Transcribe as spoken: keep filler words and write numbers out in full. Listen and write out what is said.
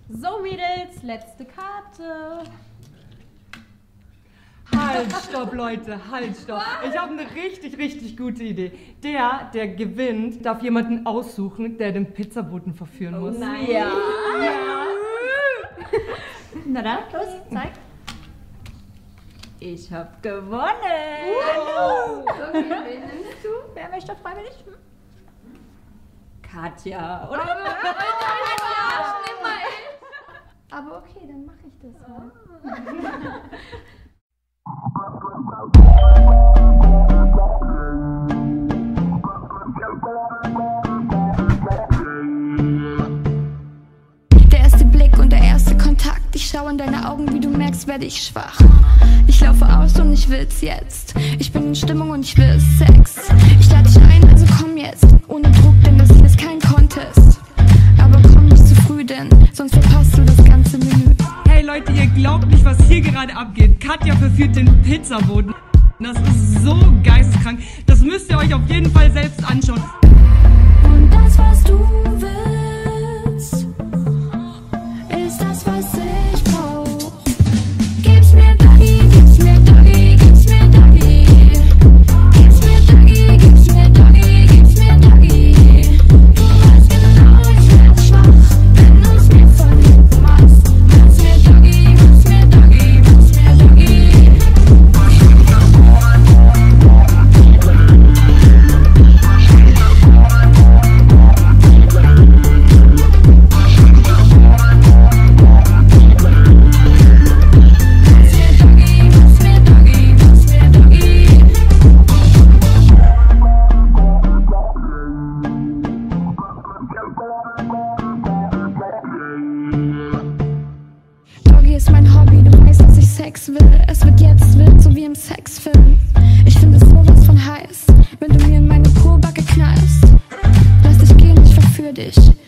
So, Mädels, letzte Karte. Halt, stopp, Leute, halt, stopp. Ich habe eine richtig, richtig gute Idee. Der, der gewinnt, darf jemanden aussuchen, der den Pizzaboten verführen muss. Oh nein. Ja. Ja. Na dann, los, zeig. Ich hab gewonnen. Uh. Okay, wen nimmst du? Wer möchte freiwillig? Hm? Katja, oder? Ja, nimm mal. Aber okay, dann mache ich das mal. Der erste Blick und der erste Kontakt. Ich schaue in deine Augen, wie du merkst, werde ich schwach. Ich laufe aus und ich will's jetzt. Ich bin in Stimmung und ich will Sex. Ich lade dich ein, also komm jetzt. Ohne Druck, denn das hier ist kein Contest. Aber komm nicht zu früh, denn sonst verpasst du das ganze Menü. Hey Leute, ihr glaubt nicht, was hier gerade abgeht. Katja verführt den Pizzaboten. Das ist so geisteskrank. Das müsst ihr euch auf jeden Fall selbst anschauen. Und das, was du willst, ist das, was ich brauch. Gib's mir Doggy, gib's mir Doggy, gib's mir Doggy. Gib's mir Doggy, gib's mir Doggy, gib's mir Doggy. Du weißt genau, ich werd schwach, wenn du's mir von hinten machst. Mach's mir Doggy, mach's mir Doggy, mach's mir Doggy. Doggy ist mein Hobby, du weißt, dass ich Sex will. Es wird jetzt wild, so wie im Sexfilm. Ich finde es sowas von heiß, wenn du mir in meine Pobacke knallst. Lass dich gehen, ich verführ dich.